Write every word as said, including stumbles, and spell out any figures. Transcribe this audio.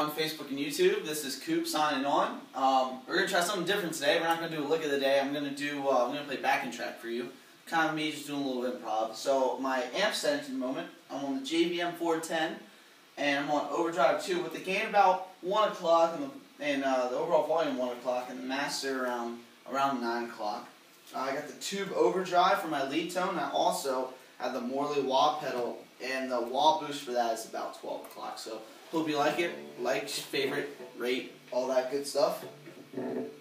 On Facebook and YouTube, this is Coop signing on. Um, we're gonna try something different today. We're not gonna do a look of the day. I'm gonna do. Uh, I'm gonna play backing track for you. Kind of me just doing a little improv. So my amp settings at the moment, I'm on the J V M four ten, and I'm on overdrive two. With the gain about one o'clock, and the and uh, the overall volume one o'clock, and the master around around nine o'clock. Uh, I got the tube overdrive for my lead tone. I also have the Morley wah pedal, and the wah boost for that is about twelve o'clock. So hope you like it. Like, favorite, rate, all that good stuff.